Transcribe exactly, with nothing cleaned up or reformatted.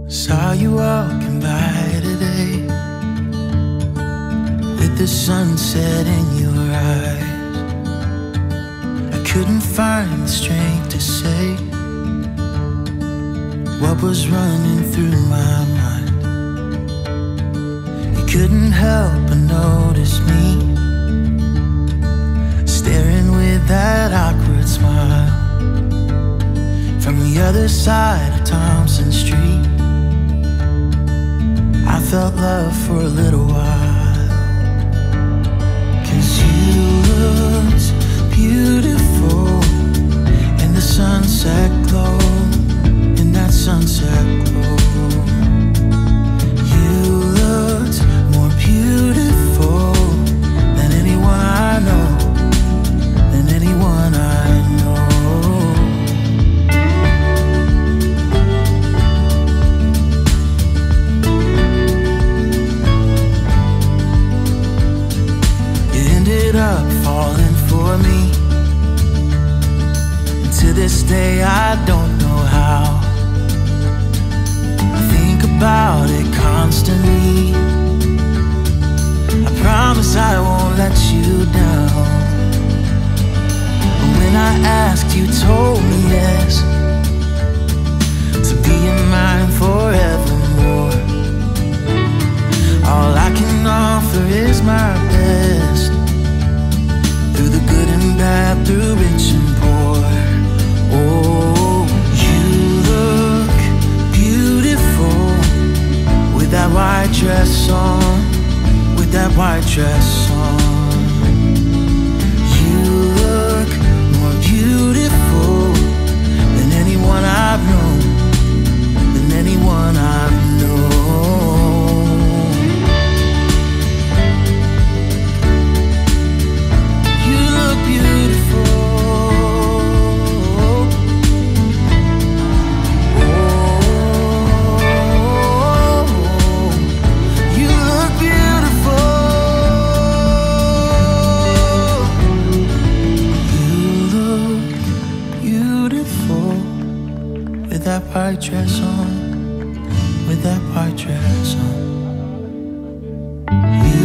Saw you walking by today, with the sunset in your eyes. I couldn't find the strength to say what was running through my mind. You couldn't help but notice me, staring with that awkward smile from the other side of Thompson Street. I felt love for a little while, 'cause you looked beautiful in the sunset glow, in that sunset glow. You looked more beautiful than anyone I know, than anyone I know. Up falling for me, and to this day I don't know how. I think about it constantly. I promise I won't let you down. But when I asked, you told me yes, to be in mine forevermore. All I can offer is my best, through the good and bad, through rich and poor. Oh, you look beautiful with that white dress on, with that white dress on. You look more beautiful than anyone I've known, than anyone I've known. That white dress on, with that white dress on. You